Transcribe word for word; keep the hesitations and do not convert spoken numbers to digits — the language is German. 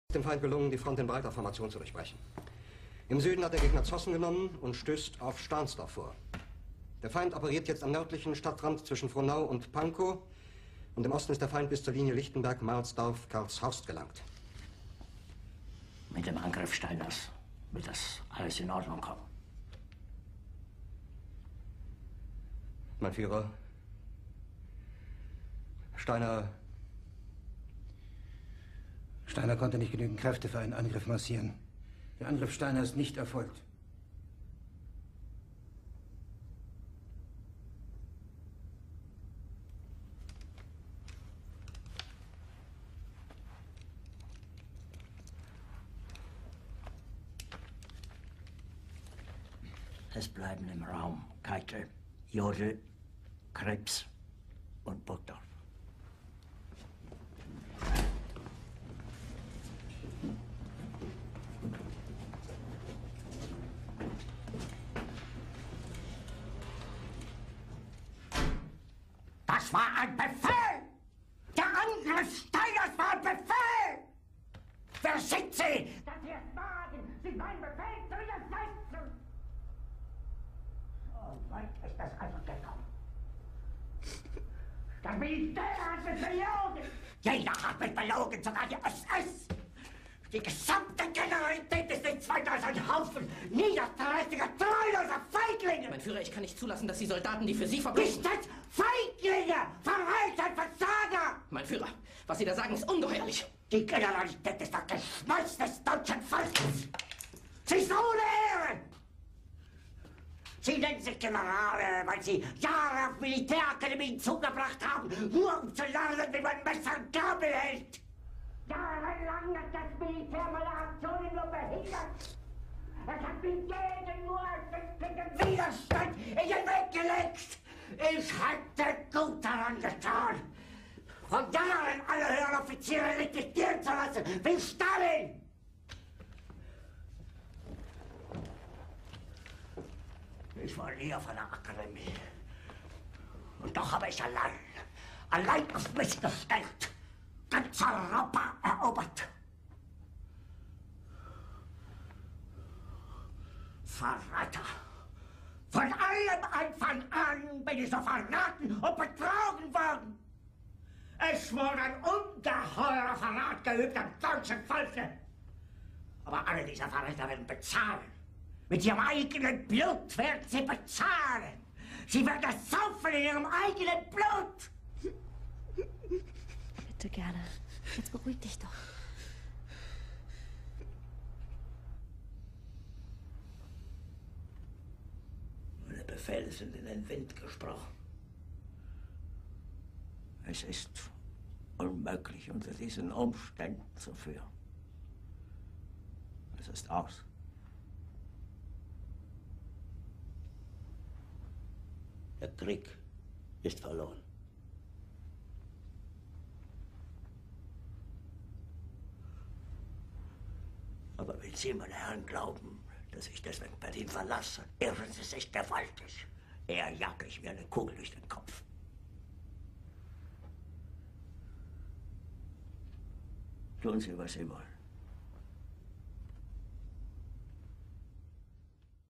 Dem Feind gelungen, die Front in breiter Formation zu durchbrechen. Im Süden hat der Gegner Zossen genommen und stößt auf Stahnsdorf vor. Der Feind operiert jetzt am nördlichen Stadtrand zwischen Frohnau und Pankow und im Osten ist der Feind bis zur Linie Lichtenberg-Marsdorf-Karlshorst gelangt. Mit dem Angriff Steiners wird das alles in Ordnung kommen. Mein Führer, Steiner... Steiner konnte nicht genügend Kräfte für einen Angriff massieren. Der Angriff Steiner ist nicht erfolgt. Es bleiben im Raum Keitel, Jodl, Krebs und Burgdorf. Das war ein Befehl! Der Angriff Steiners war ein Befehl! Wer sind Sie, dass Sie es wagen, sich meinen Befehl zu widersetzen? So weit ist das also gekommen. Das Militär hat mich belogen! Jeder hat mich belogen, sogar die S S! Die gesamte Generalität ist nichts weiter als ein Haufen niederträchtiger, treuloser Feiglinge! Mein Führer, ich kann nicht zulassen, dass die Soldaten, die für Sie verbringen... Nicht als Feiglinge! Verreiter, Versager! Mein Führer, was Sie da sagen, ist ungeheuerlich. Die Generalität ist das Geschmolz des deutschen Volkes! Sie ist ohne Ehre! Sie nennen sich Generale, weil Sie Jahre auf Militärakademien zugebracht haben, nur um zu lernen, wie man Messer und Gabel hält! Jahrelang hat das Militär meine Aktionen nur behindert. Es hat mir jeden nur ersichtlichen Widerstand in den Weg gelegt. Ich hätte gut daran getan, von Jahren alle höheren Offiziere liquidieren zu lassen, wie Stalin. Ich war nie auf einer Akademie. Und doch habe ich allein, allein auf mich gestellt, ganz Europa erobert. Verräter! Von allem Anfang an bin ich so verraten und betrogen worden. Es wurde ein ungeheurer Verrat geübt am deutschen Volke. Aber alle diese Verräter werden bezahlen. Mit ihrem eigenen Blut werden sie bezahlen. Sie werden es saufen in ihrem eigenen Blut. Bitte gerne. Jetzt beruhig dich doch. Meine Befehle sind in den Wind gesprochen. Es ist unmöglich, unter diesen Umständen zu führen. Es ist aus. Der Krieg ist verloren. Aber wenn Sie, meine Herren, glauben, dass ich deswegen Berlin verlasse, irren Sie sich gewaltig. Eher jage ich mir eine Kugel durch den Kopf. Tun Sie, was Sie wollen.